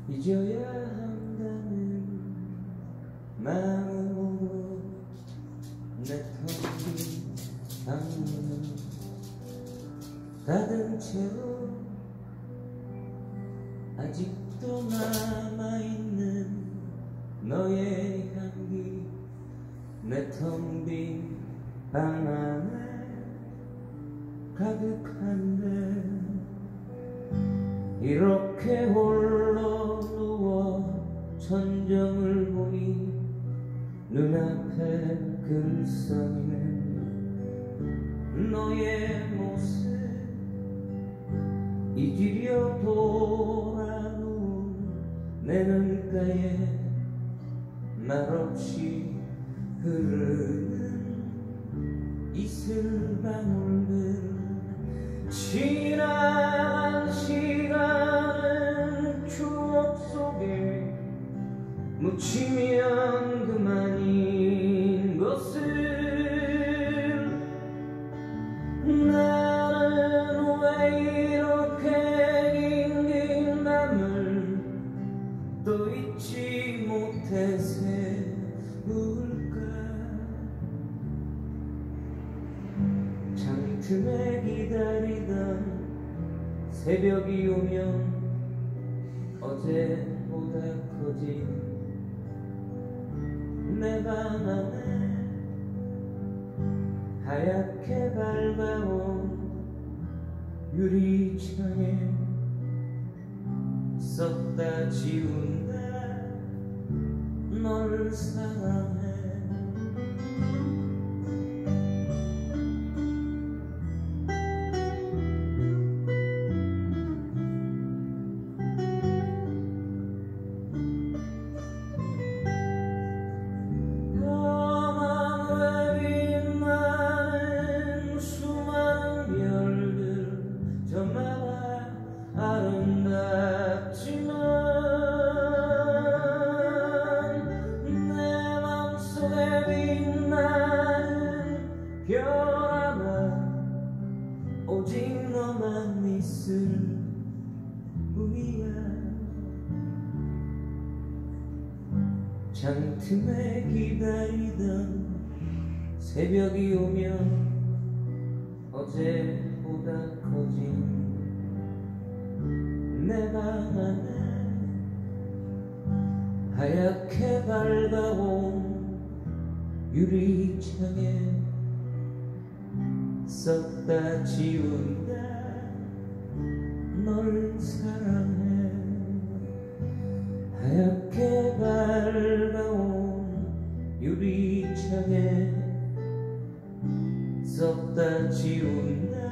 잊어야 한다는 마음으로 내 텅 빈 방문을 닫은 채로 아직도 남아있는 너의 향기 내 텅 빈 방 안에 가득한데 이렇게 홀로 누워 천정을 보니 눈앞에 글썽이는 너의 모습 잊으려 돌아누운 내 눈가에 말없이 흐르는 이슬방울들 지난 시간은 추억 속에 묻히면 그만인 것을 나는 왜 이렇게 긴긴 밤을 또 잊지 못해 새울까 창틈에 기다리던 새벽이 오면 어제보다 커진 내 방 안에 하얗게 밝아온 유리창에 썼다 지운다 널 사랑해 아름답지만 내 맘속에 빛나는 별 하나 오직 너만 있을 뿐이야 창틈에 기다리던 새벽이 오면 어제보다 커진 내 방 안에 하얗게 밝아온 유리창에 썼다 지운다 널 사랑해 하얗게 밝아온 유리창에 썼다 지운다